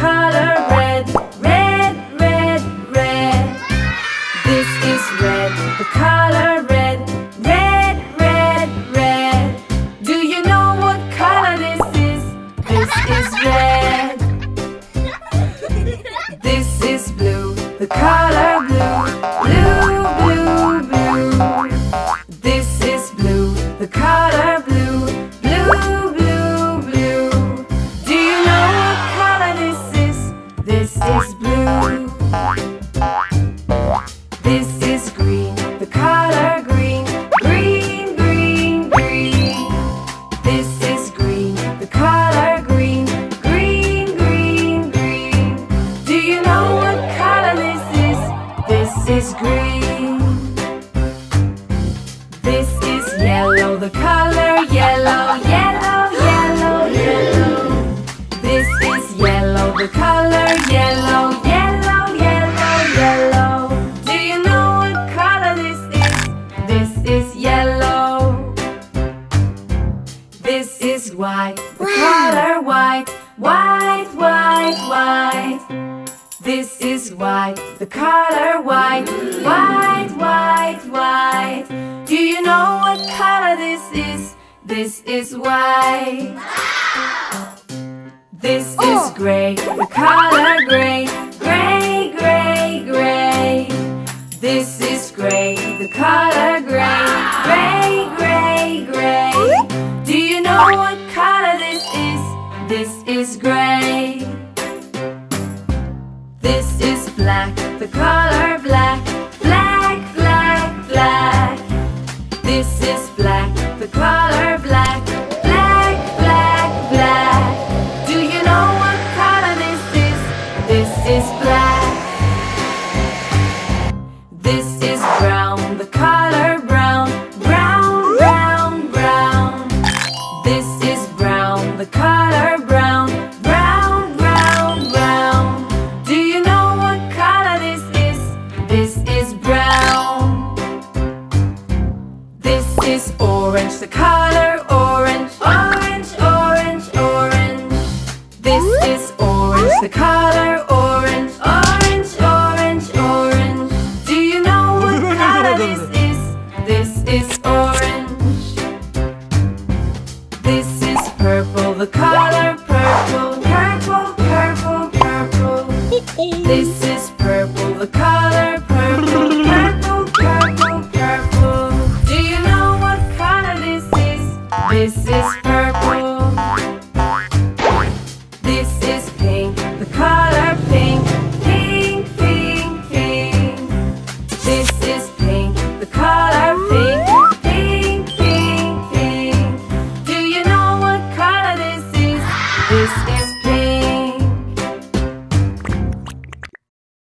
color red. Red, red, red. This is red, the color red. Red, red, red. Do you know what color this is? This is red. This is blue, the color blue. Blue, blue, blue. This is blue, the color blue. Blue, blue, blue. Do you know what color this is? This is blue. This is green, the color green. Green, green, green. This is green, the color green. Green, green, green. Do you know what color this is? This is green. This is yellow, the color yellow. Yellow, yellow, yellow. This is yellow, the color yellow. Yellow, yellow, yellow. Do you know what color this is? This is yellow. This is white, the color white. White, white, white. This is white, the color white. White, white, white. Do you know what color this is? This is white. This is gray, the color gray. Gray, gray, gray. This is gray, the color gray. Gray, gray, gray. Do you know what color this is? This is gray. This is black, the color black. Black, black, black. This is black, the color black. Black, black, black. Do you know what color this is? This is black. This is brown, the color brown. Brown, brown, brown. This is brown, the color brown. Brown, brown, brown. Do you know what color this is? This is brown. This is orange, the color orange. Orange, orange, orange. This is orange, the color orange. Orange, orange, orange. Do you know what color this is? This is orange.